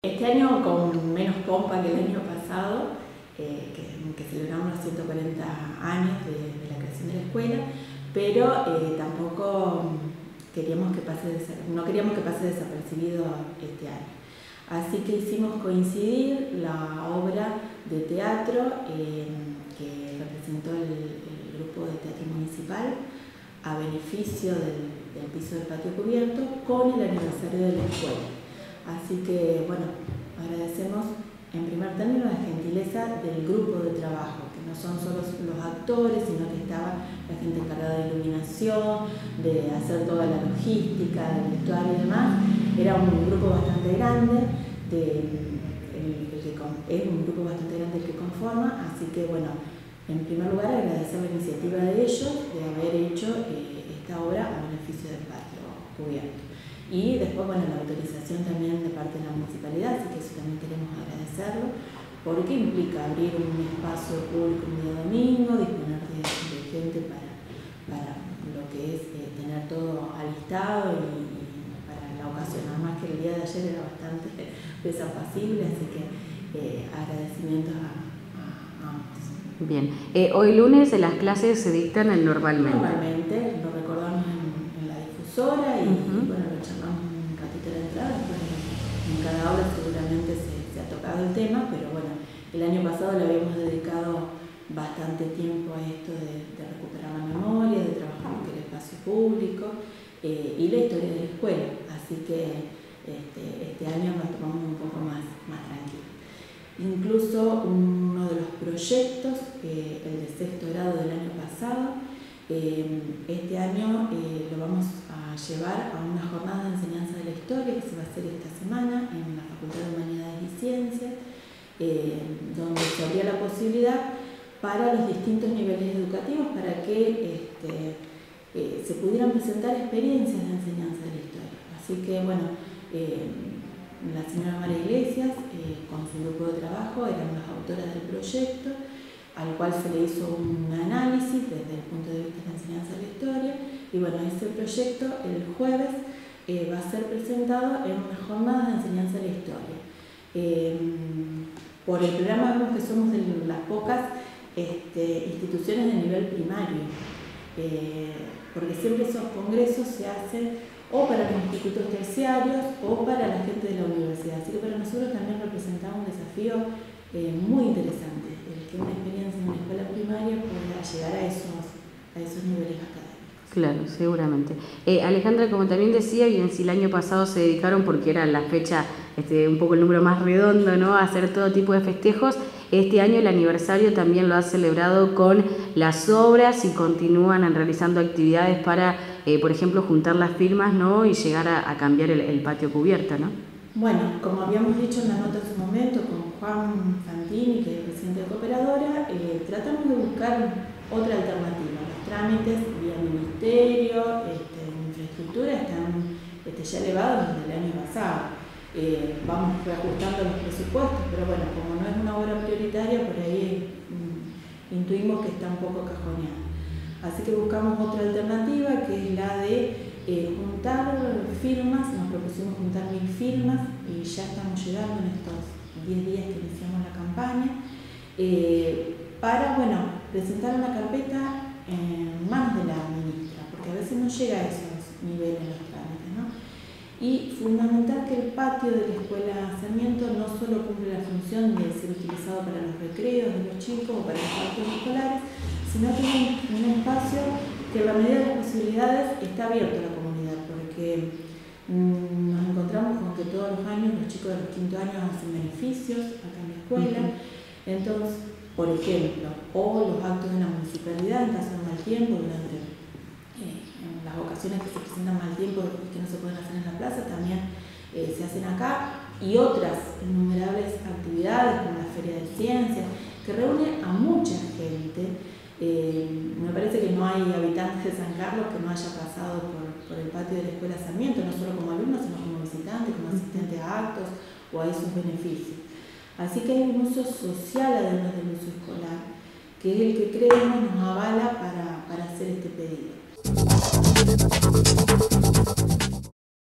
Este año con menos pompa que el año pasado, que celebramos los 140 años de la creación de la escuela, pero tampoco no queríamos que pase desapercibido este año. Así que hicimos coincidir la obra de teatro que representó el grupo de teatro municipal a beneficio del piso del patio cubierto con el aniversario de la escuela. Así que, bueno, agradecemos en primer término la gentileza del grupo de trabajo, que no son solo los actores, sino que estaba la gente encargada de iluminación, de hacer toda la logística, del vestuario y demás. Era un grupo bastante grande, es un grupo bastante grande el que conforma, así que, bueno, en primer lugar agradecer la iniciativa de ellos de haber hecho esta obra a beneficio del patio cubierto. Y después, bueno, la autorización también de parte de la municipalidad, así que eso también queremos agradecerlo, porque implica abrir un espacio público un día domingo, disponer de gente para lo que es tener todo alistado y para la ocasión, además que el día de ayer era bastante desapacible, así que agradecimientos a ambos. Bien, hoy lunes las clases se dictan normalmente. Normalmente, lo recordamos en la difusora y bueno, lo charlamos un ratito de entrada, después en cada aula seguramente se ha tocado el tema, pero bueno, el año pasado le habíamos dedicado bastante tiempo a esto de recuperar la memoria, de trabajar con el espacio público y la historia de la escuela, así que este año nos tomamos un poco más tranquilo. Incluso uno de los proyectos, el de sexto grado del año pasado, este año lo vamos a llevar a una jornada de enseñanza de la historia que se va a hacer esta semana en la Facultad de Humanidades y Ciencias, donde se abría la posibilidad para los distintos niveles educativos para que se pudieran presentar experiencias de enseñanza de la historia. Así que, bueno, la señora María Iglesias, con su grupo de trabajo, eran las autoras del proyecto, al cual se le hizo un análisis desde el punto de vista de la enseñanza de la historia, y bueno, ese proyecto el jueves va a ser presentado en una jornada de enseñanza de la historia. Por el programa vemos que somos de las pocas instituciones de nivel primario, porque siempre esos congresos se hacen o para los institutos terciarios o para la gente de la universidad. Así que para nosotros también representaba un desafío muy interesante, el que una experiencia en una escuela primaria pueda llegar a esos niveles académicos. Claro, seguramente. Alejandra, como también decía, bien, si el año pasado se dedicaron, porque era la fecha, un poco el número más redondo, ¿no?, a hacer todo tipo de festejos, este año el aniversario también lo ha celebrado con las obras y continúan realizando actividades para, por ejemplo, juntar las firmas, ¿no?, y llegar a cambiar el patio cubierto, ¿no? Bueno, como habíamos dicho en la nota en su momento con Juan Fantini, que es presidente de Cooperadora, tratamos de buscar otra alternativa. Los trámites vía ministerio, infraestructura están ya elevados desde el año pasado. Vamos reajustando los presupuestos, pero bueno, como no es una obra prioritaria, por ahí intuimos que está un poco cajoneada. Así que buscamos otra alternativa, que es la de juntar firmas. Nos propusimos juntar 1000 firmas y ya estamos llegando en estos 10 días que iniciamos la campaña, para, bueno, presentar una carpeta en manos de la ministra, porque a veces no llega a esos niveles los trámites, ¿no? Y fundamental que el patio de la Escuela Sarmiento no solo cumple la función de ser utilizado para los recreos de los chicos o para los patios escolares, sino que es un espacio que a la medida de las posibilidades está abierto a la comunidad, porque nos encontramos con que todos los años los chicos de los quinto años hacen beneficios acá en la escuela. Entonces, por ejemplo, o los actos de la municipalidad en caso de mal tiempo, durante las ocasiones que se presentan mal tiempo y que no se pueden hacer en la plaza, también se hacen acá, y otras innumerables actividades como la Feria de Ciencias, que reúne a mucha gente. Me parece que no hay habitantes de San Carlos que no haya pasado por el patio de la Escuela Sarmiento, no solo como alumno, sino como visitante, como asistente a actos o a esos beneficios. Así que hay un uso social además del uso escolar, que es el que creemos nos avala para hacer este pedido.